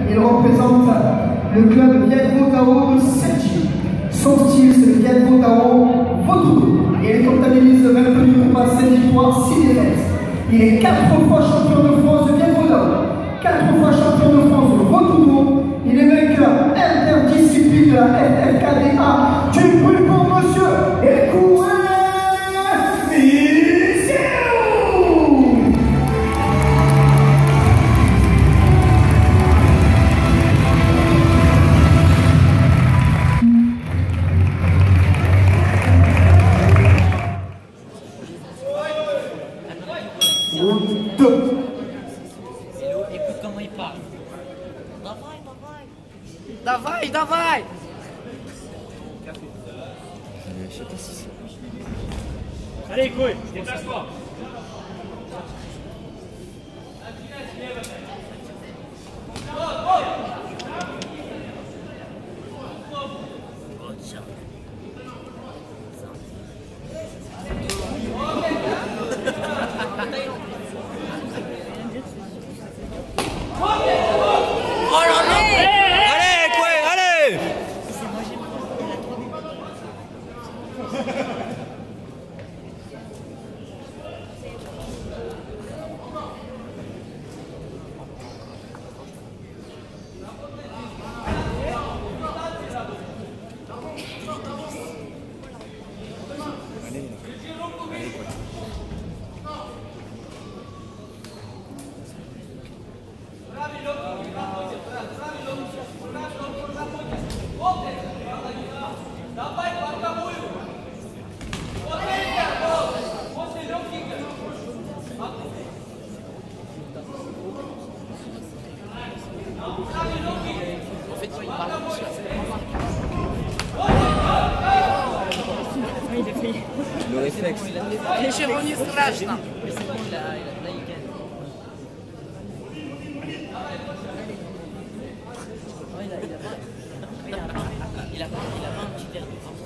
Il représente le club Viet Vo Tao de Sergi. Son style, c'est le Viet Vo Tao Vautour. Et il comptabilise 22 combats, 7 victoires, 6 défaites. Il est 4 fois champion de France de Viet Vo Tao, 4 fois champion de France de Vautour. Il est vainqueur interdiscipline de la FFKDA. Du bruit pour monsieur Ekoué Misiou. Écoute comment il parle. Давай, давай. Je sais pas si c'est... Allez, Koé, déplace-toi. Le réflexe. Ничего не страшно. Il a pas un petit air de force.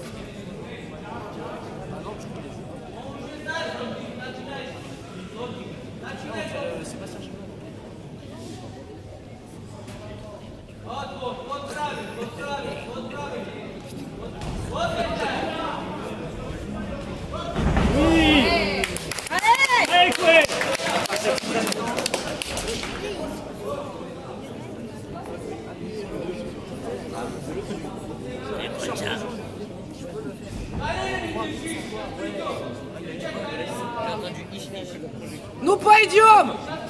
C'est pas ça. Allez, Koé. Ну пойдем!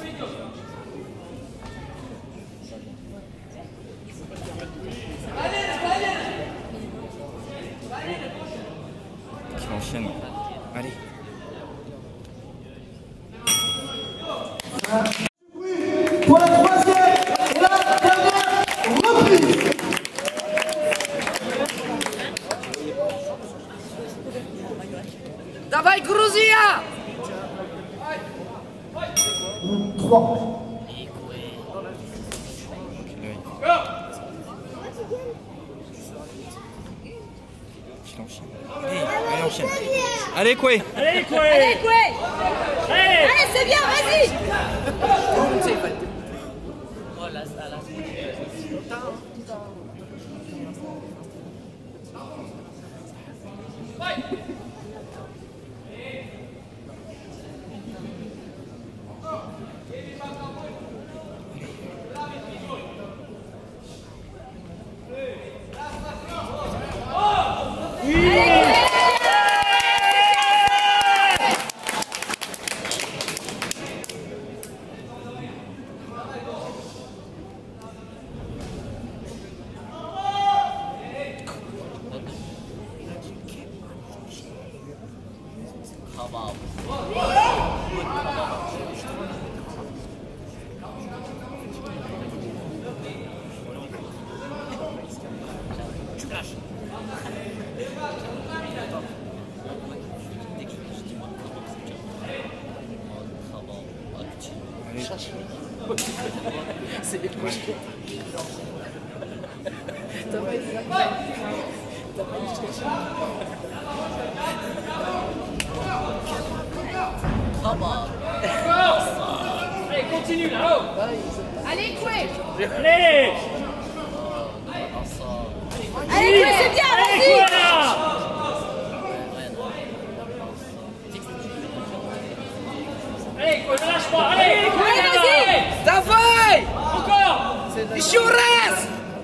Qui enchaîne. Allez. Pour la troisième et la dernière reprise. Давай, Грузия! 3. Qu'il enchaîne. Allez, allez, enchaîne. Allez, Koé. Allez, Koé. Allez, Koé. Allez. Allez, c'est bien, vas-y. Oh là, là. C'est des projets. T'as pas été là. T'as pas été chercher. Ah bah. Allez, continue là-haut. Allez, Koué. Allez. Allez, Koué, c'est bien, Allez, vas-y. Koué là. Allez, Koué, ne lâche pas. Allez, Koué, Allez, vas-y. Давай! Encore. Еще раз!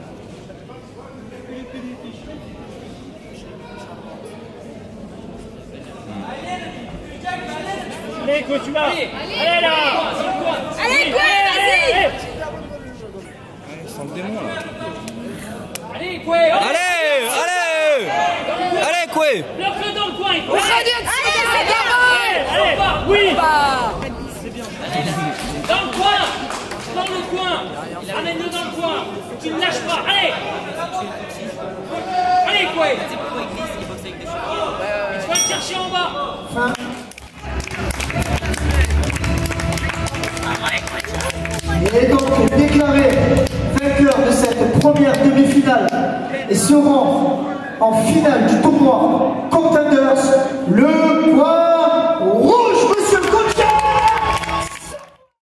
Allez, Koué, tu vas. Allez là. Allez, Koué, vas-y. Allez. Sans le démon là. Allez, Koué. Allez, allez. Allez, Koué. Bloque-le dans le coin. Уходи отсюда! Давай! Allez, oui. Опа! Dans le coin. Dans le coin. Ramène-le dans le coin. Tu ne lâches pas. Allez. Allez, Koué. Tu vas le chercher en bas. Fin. Il est donc déclaré vainqueur de cette première demi-finale et se rend en finale du tournoi